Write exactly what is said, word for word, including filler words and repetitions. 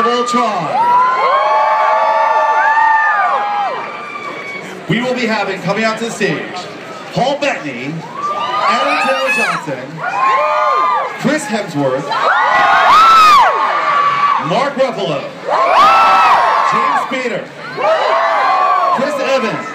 of Ultron. We will be having, coming out to the stage, Paul Bettany, Aaron Taylor Johnson, Chris Hemsworth, Mark Ruffalo, James Spader, Chris Evans,